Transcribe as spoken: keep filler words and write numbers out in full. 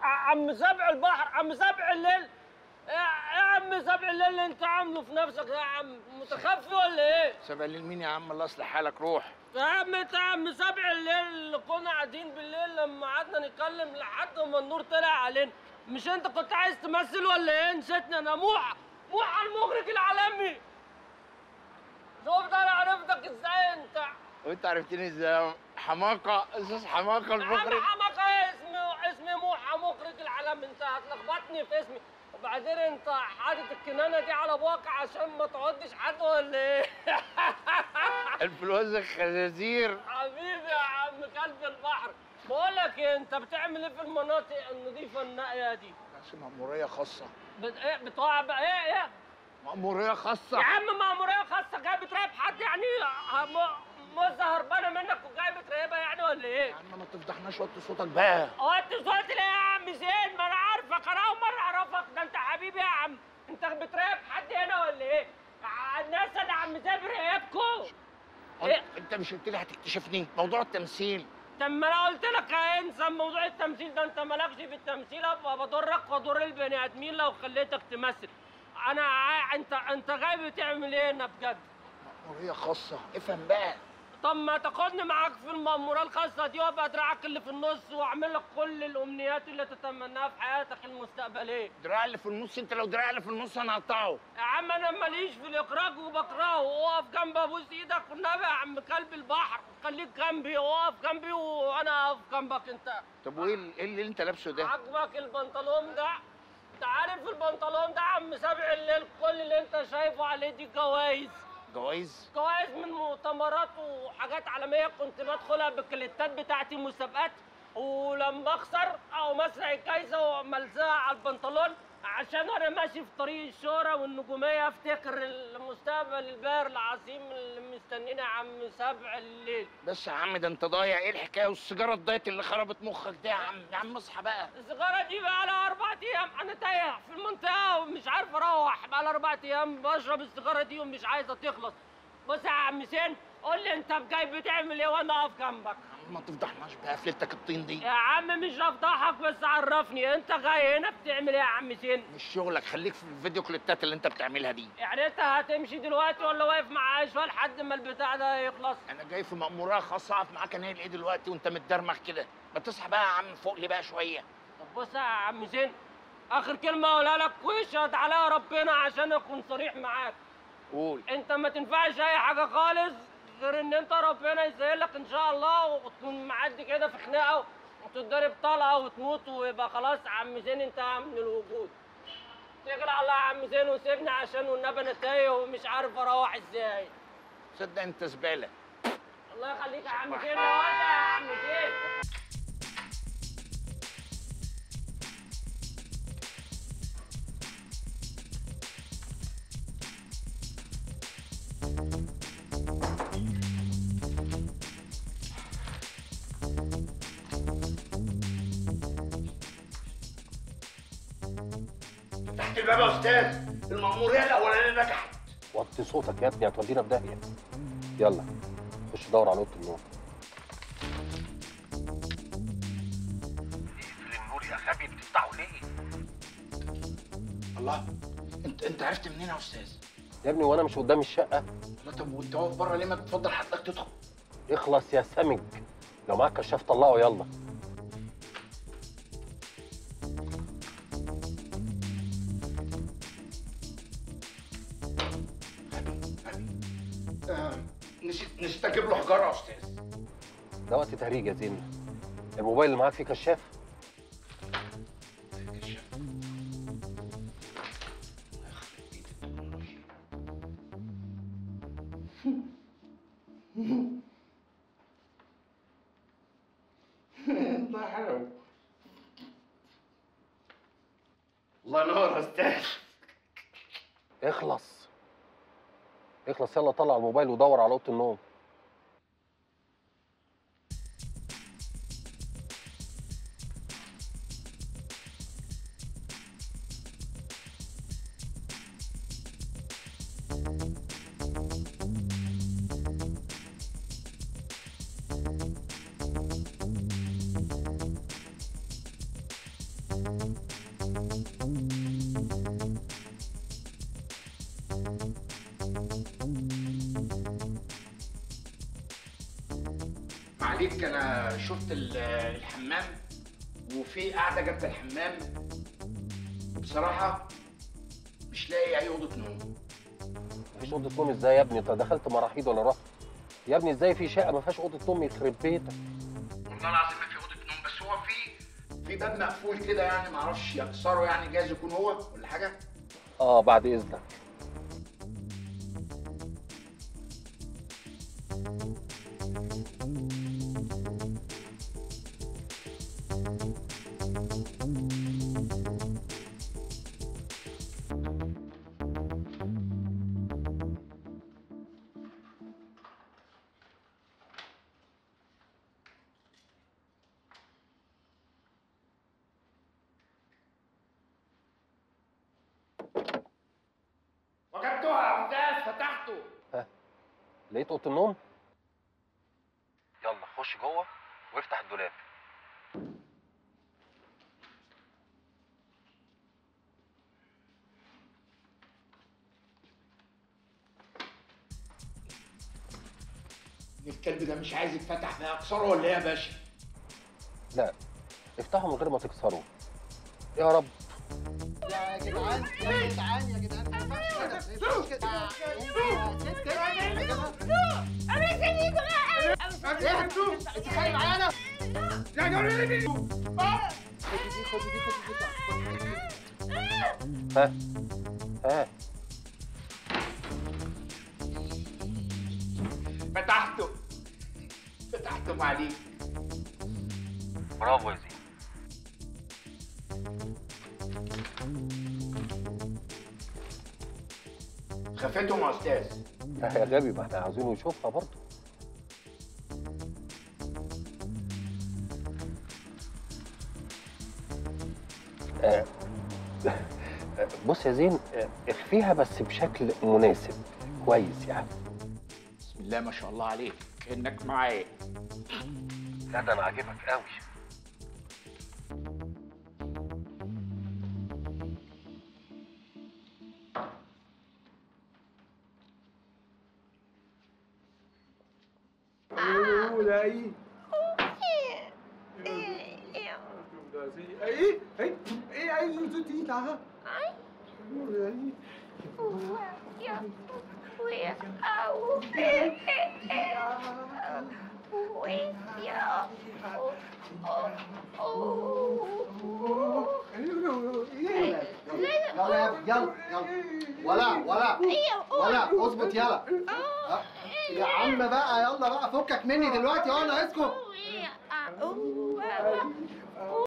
عم سبع البحر، عم سبع الليل. يا يا عم سبع الليل اللي انت عامله في نفسك يا عم، متخفي ولا ايه؟ سبع الليل مين يا عم؟ الله يصلح حالك، روح. يا عم انت يا عم سبع الليل اللي كنا قاعدين بالليل لما قعدنا نتكلم لحد ما النور طلع علينا. مش انت كنت عايز تمثل ولا ايه؟ نسيتني انا موحى موحى المخرج العالمي. شفت انا عرفتك ازاي انت؟ وانت عرفتني ازاي؟ حماقه، استاذ حماقه المخرج. عم حماقه ايه؟ اسمي اسمي موحى مخرج العالمي، انت هتلخبطني في اسمي. وبعدين انت حاطط الكنانه دي على بواقع عشان ما تعضش حد ولا ايه؟ الفلوس الخنازير. حبيبي يا عم كلب البحر. بقول لك ايه، انت بتعمل ايه في المناطق النظيفه النائيه دي؟ بس مأمورية خاصة. بت... ايه بتوع بقى ايه ايه؟ مأمورية خاصة. يا عم مأمورية خاصة جاي بتراقب حد يعني؟ موزة هربانة منك وجاي بتراقبها يعني ولا ايه؟ يا عم ما تفضحناش، وطي صوتك بقى. وطي صوتي ليه يا عم زين؟ ما انا عارفك، انا اول مرة اعرفك، ده انت حبيبي يا عم. انت بتراقب حد هنا ولا ايه؟ الناس انا عم زين بيراقبكوا. إيه؟ انت مش قلت لي هتكتشفني موضوع التمثيل؟ طب ما انا قلت لك انسى موضوع التمثيل ده، انت مالكش في التمثيل، ابقى بضرك واضر البني ادمين لو خليتك تمثل. انا ع... انت انت جاي بتعمل ايه هنا بجد؟ مأمورية خاصة، افهم بقى. طب ما تاخدني معاك في المأمورية الخاصة دي وابقى دراعك اللي في النص واعمل لك كل الامنيات اللي تتمناها في حياتك المستقبلية. دراع اللي في النص؟ انت لو دراع اللي في النص انا هقطعه. يا عم انا ماليش في الاخراج وبكرهه، واقف جنبي ابوس ايدك والنبي يا عم كلب البحر، خليك جنبي واقف جنبي وانا اقف جنبك انت. طب وايه ايه اللي انت لابسه ده؟ عاجبك البنطلون ده؟ انت عارف البنطلون ده عم سابع الليل كل اللي انت شايفه عليه دي جوايز. جوايز؟ جوايز من مؤتمرات وحاجات عالميه كنت بدخلها بالكليتات بتاعتي مسابقات، ولما اخسر او مسرح الجايزه وملزقها على البنطلون عشان انا ماشي في طريق الشهره والنجوميه افتكر المستقبل الباهر العظيم اللي مستنينا يا عم سبع الليل. بس يا عم ده انت ضايع، ايه الحكايه والسيجاره الدايت اللي خربت مخك ده يا عم؟ يا عم اصحى بقى. السيجاره دي بقى لها اربع ايام انا تايه في المنطقه ومش عارف اروح، بقى لها اربع ايام بشرب السيجاره دي ومش عايزه تخلص. بص يا عم سين، قول لي انت جاي بتعمل ايه وانا اقف جنبك؟ ما تفضحناش بقى فلتك الطين دي. يا عم مش هفضحك بس عرفني انت جاي هنا بتعمل ايه يا عم سين؟ مش شغلك، خليك في الفيديو كليبات اللي انت بتعملها دي. يعني انت هتمشي دلوقتي ولا واقف معايا شويه لحد ما البتاع ده يخلص؟ انا جاي في مأمورية خاصة اقف معاك انا ايه دلوقتي وانت متدرمخ كده؟ ما تصحى بقى يا عم، فوق لي بقى شوية. طب بص يا عم سين، اخر كلمه اقولها لك واشهد عليها ربنا عشان اكون صريح معاك. قول. انت ما تنفعش اي حاجه خالص غير ان انت ربنا يسهل لك ان شاء الله وتكون معدي كده في خناقه وتتضرب طلقه وتموت ويبقى خلاص عم زين انتهى من الوجود. اتكل على الله يا عم زين وسيبني عشان والنبي انا تايه ومش عارف اروح ازاي. صدق انت زبالة. الله يخليك يا عم زين، يا واد يا عم زين. فتحت الباب يا استاذ، المأمورية الأولانية نجحت. وطي صوتك يا ابني هتودينا في داهية. يلا خش دور على أوضة النوم. اقفل النور يا غبي، بتفتحه ليه؟ الله، انت انت عرفت منين يا استاذ؟ يا ابني وأنا مش قدام الشقة؟ لا طب وانت واقف بره ليه ما بتفضل حضرتك تدخل؟ اخلص يا سمج، لو معاك كشاف طلعه يلا. آه، نسيت نسيت اجيب له حجاره يا استاذ. ده وقت تهريج يا زين. الموبايل اللي معاك فيه كشاف؟ كشاف. الله حلو. الله ينور يا استاذ. اخلص اخلص يلا طلع الموبايل ودور على اوضه النوم. معليك انا شفت ال- الحمام وفي قاعده جنب الحمام، وبصراحه مش لاقي اي اوضه نوم. مفيش اوضه نوم ازاي يا ابني؟ انت دخلت مراحيض ولا رحت؟ يا ابني ازاي في شقه ما فيهاش اوضه نوم؟ يخرب بيتك. والله العظيم ما في اوضه نوم، بس هو في في باب مقفول كده يعني، ما اعرفش يكسره يعني، جايز يكون هو ولا حاجه. اه بعد اذنك. وجدتها يا استاذ، فتحته. ها لقيت اوضه النوم؟ يلا خش جوه وافتح الدولاب. الكلب ده مش عايز يتفتح بقى، اكسره ولا ايه يا باشا؟ لا افتحه من غير ما تكسره يا رب. يا جدعان يا جدعان يا جدعان ما ينفعش كده، ما ينفعش كده. ايه انت خايف معانا؟ يا جماعه خدي دي خدي دي خدي دي. ها ها فتحته فتحته معليك. برافو يا زين. خفتهم يا استاذ. يا غبي ما احنا عاوزينه يشوفها برضه. آه، بص يا زين، آه، اخفيها بس بشكل مناسب كويس يعني. بسم الله ما شاء الله عليك، كانك معايا. لا ده انا عاجبك قوي. Đấy. Ấy, ấy, ấy, ấy, tôi tí ta. Đấy. يلا يلا يلا ولا ولا ولا اظبط يلا. يا عم بقى يلا بقى فكك مني دلوقتي وانا اسكت.